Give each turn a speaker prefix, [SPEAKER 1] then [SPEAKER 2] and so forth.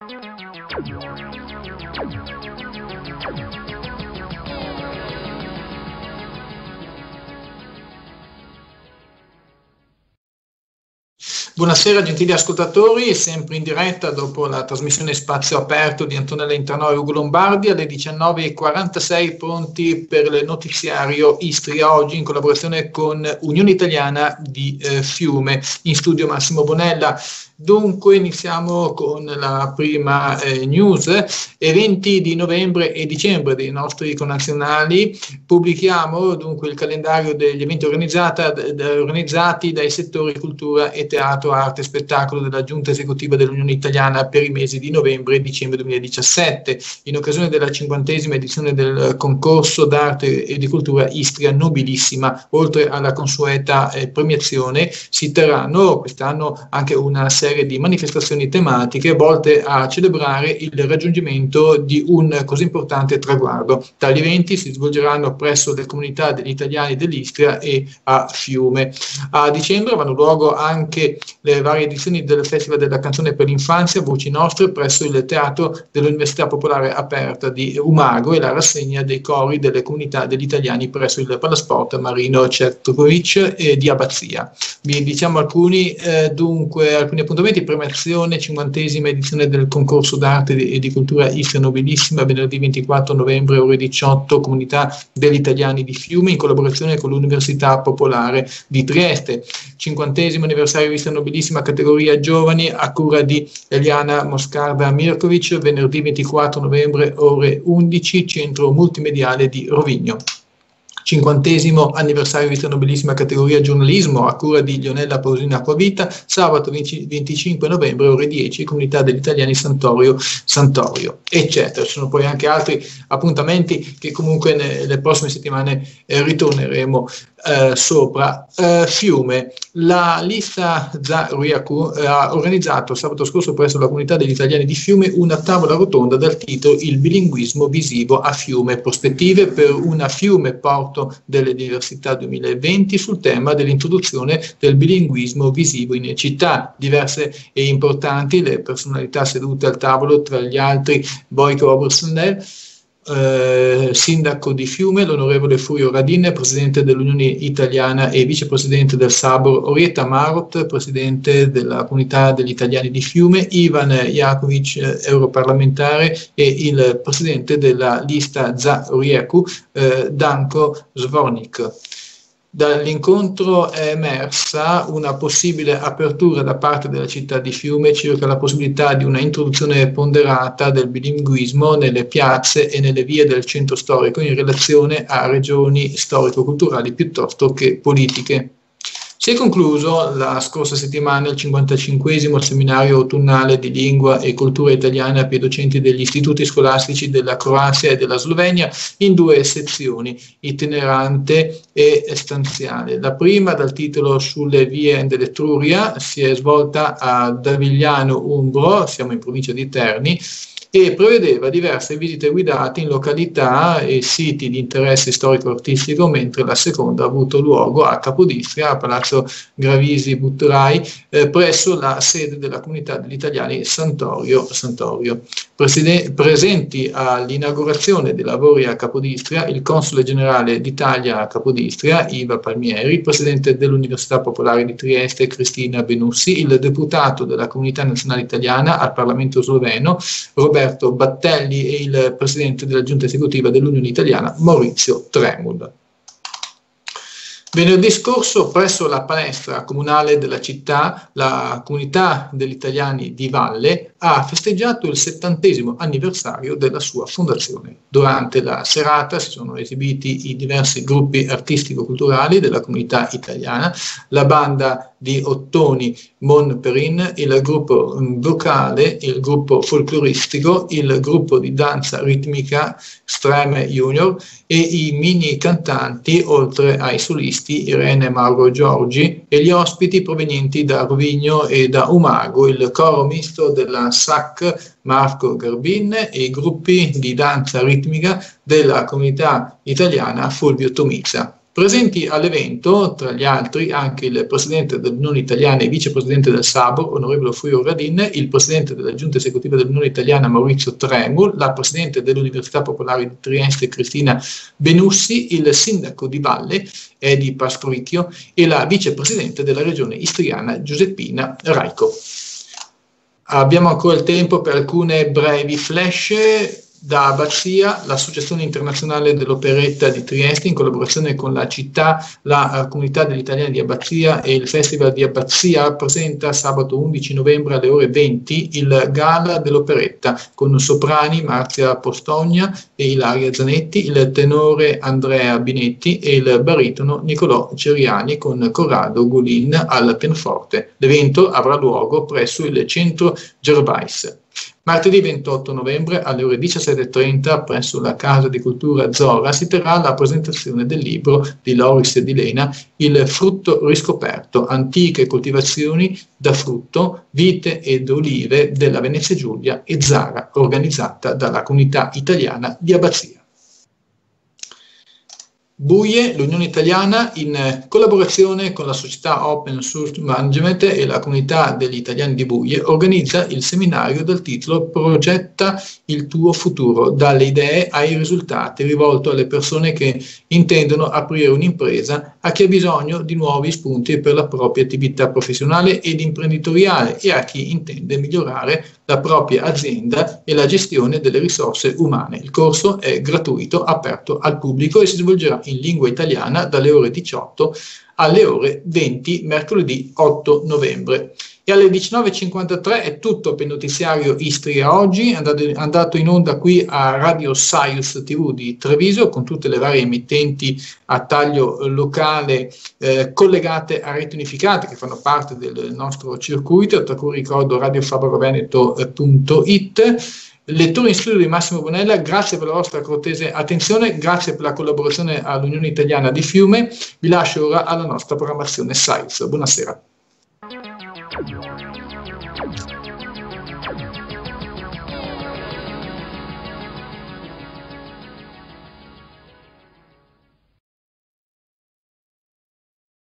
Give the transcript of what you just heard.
[SPEAKER 1] Buonasera gentili ascoltatori, sempre in diretta dopo la trasmissione Spazio Aperto di Antonella Intanò e Ugo Lombardi alle 19:46, pronti per il notiziario Istria, oggi in collaborazione con Unione Italiana di Fiume. In studio Massimo Bonella. Dunque iniziamo con la prima news. Eventi di novembre e dicembre dei nostri connazionali. Pubblichiamo dunque il calendario degli eventi organizzati dai settori cultura e teatro, arte e spettacolo della Giunta Esecutiva dell'Unione Italiana per i mesi di novembre e dicembre 2017, in occasione della 50esima edizione del concorso d'arte e di cultura Istria Nobilissima. Oltre alla consueta premiazione, si terranno quest'anno anche una serie di manifestazioni tematiche volte a celebrare il raggiungimento di un così importante traguardo. Tali eventi si svolgeranno presso le comunità degli italiani dell'Istria e a Fiume. A dicembre avranno luogo anche le varie edizioni del Festival della Canzone per l'Infanzia, Voci Nostre, presso il Teatro dell'Università Popolare Aperta di Umago, e la rassegna dei cori delle comunità degli italiani presso il Palasport Marino Cetkovic di Abbazia. Vi diciamo alcuni appuntamenti. Premiazione, 50esima edizione del concorso d'arte e di cultura Istria Nobilissima, venerdì 24 novembre ore 18, comunità degli italiani di Fiume, in collaborazione con l'Università Popolare di Trieste. 50esimo anniversario Istria Nobilissima, categoria giovani, a cura di Eliana Moscarda Mirkovic, venerdì 24 novembre ore 11, centro multimediale di Rovigno. 50esimo anniversario Istria Nobilissima, categoria giornalismo, a cura di Lionella Pausina Acquavita, sabato 25 novembre ore 10, comunità degli italiani Santorio, eccetera. Ci sono poi anche altri appuntamenti che comunque nelle prossime settimane ritorneremo sopra. Fiume, la lista Zariacu ha organizzato sabato scorso presso la comunità degli italiani di Fiume una tavola rotonda dal titolo Il bilinguismo visivo a Fiume, prospettive per una Fiume porto delle diversità 2020, sul tema dell'introduzione del bilinguismo visivo in città. Diverse e importanti le personalità sedute al tavolo, tra gli altri Boyko Obersnell, sindaco di Fiume, l'onorevole Furio Radin, presidente dell'Unione Italiana e vicepresidente del Sabor, Orietta Marot, presidente della comunità degli italiani di Fiume, Ivan Jakovic, europarlamentare, e il presidente della lista Zariacu, Danko Zvornik. Dall'incontro è emersa una possibile apertura da parte della città di Fiume circa la possibilità di una introduzione ponderata del bilinguismo nelle piazze e nelle vie del centro storico in relazione a regioni storico-culturali piuttosto che politiche. Si è concluso la scorsa settimana il 55esimo seminario autunnale di lingua e cultura italiana per i docenti degli istituti scolastici della Croazia e della Slovenia in due sezioni, itinerante e stanziale. La prima, dal titolo Sulle vie dell'Etruria, si è svolta a Davigliano Umbro, siamo in provincia di Terni, e prevedeva diverse visite guidate in località e siti di interesse storico-artistico, mentre la seconda ha avuto luogo a Capodistria, a Palazzo Gravisi Butterai, presso la sede della comunità degli italiani Santorio. Presenti all'inaugurazione dei lavori a Capodistria il console generale d'Italia a Capodistria, Iva Palmieri, il presidente dell'Università Popolare di Trieste, Cristina Benussi, il deputato della Comunità Nazionale Italiana al Parlamento Sloveno, Roberto Battelli, e il presidente della Giunta Esecutiva dell'Unione Italiana, Maurizio Tremul. Venerdì scorso, presso la palestra comunale della città, la comunità degli italiani di Valle ha festeggiato il 70° anniversario della sua fondazione. Durante la serata si sono esibiti i diversi gruppi artistico-culturali della comunità italiana, la banda di ottoni Mon Perin, il gruppo vocale, il gruppo folcloristico, il gruppo di danza ritmica Streme Junior e i mini cantanti, oltre ai solisti Irene Mauro Giorgi e gli ospiti provenienti da Rovigno e da Umago, il coro misto della SAC Marco Garbin e i gruppi di danza ritmica della comunità italiana Fulvio Tomizza. Presenti all'evento, tra gli altri, anche il presidente dell'Unione Italiana e vicepresidente del SABO, onorevole Furio Radin, il presidente della Giunta Esecutiva dell'Unione Italiana Maurizio Tremul, la presidente dell'Università Popolare di Trieste Cristina Benussi, il sindaco di Valle Edi Pastoricchio e la vicepresidente della regione istriana Giuseppina Raico. Abbiamo ancora il tempo per alcune brevi flash. Da Abbazia, l'Associazione Internazionale dell'Operetta di Trieste, in collaborazione con la città, la Comunità degli Italiani di Abbazia e il Festival di Abbazia, presenta sabato 11 novembre alle ore 20 il Gala dell'Operetta con soprani Marzia Postogna e Ilaria Zanetti, il tenore Andrea Binetti e il baritono Nicolò Ceriani con Corrado Gulin al pianoforte. L'evento avrà luogo presso il centro Gervais. Martedì 28 novembre alle ore 17:30 presso la Casa di Cultura Zora si terrà la presentazione del libro di Loris Di Lena, Il frutto riscoperto, antiche coltivazioni da frutto, vite ed olive della Venezia Giulia e Zara, organizzata dalla Comunità Italiana di Abbazia. Buie, l'Unione Italiana, in collaborazione con la società Open Source Management e la Comunità degli Italiani di Buie, organizza il seminario dal titolo Progetta il tuo futuro, dalle idee ai risultati, rivolto alle persone che intendono aprire un'impresa, a chi ha bisogno di nuovi spunti per la propria attività professionale ed imprenditoriale e a chi intende migliorare la propria azienda e la gestione delle risorse umane. Il corso è gratuito, aperto al pubblico e si svolgerà in lingua italiana dalle ore 18 alle ore 20 mercoledì 8 novembre. E alle 19:53 è tutto per il notiziario Istria Oggi, andato in onda qui a Radio Saius TV di Treviso con tutte le varie emittenti a taglio locale collegate a reti unificate che fanno parte del nostro circuito, tra cui ricordo radiofabroveneto.it. Lettore in studio di Massimo Bonella, grazie per la vostra cortese attenzione, grazie per la collaborazione all'Unione Italiana di Fiume. Vi lascio ora alla nostra programmazione Saius. Buonasera.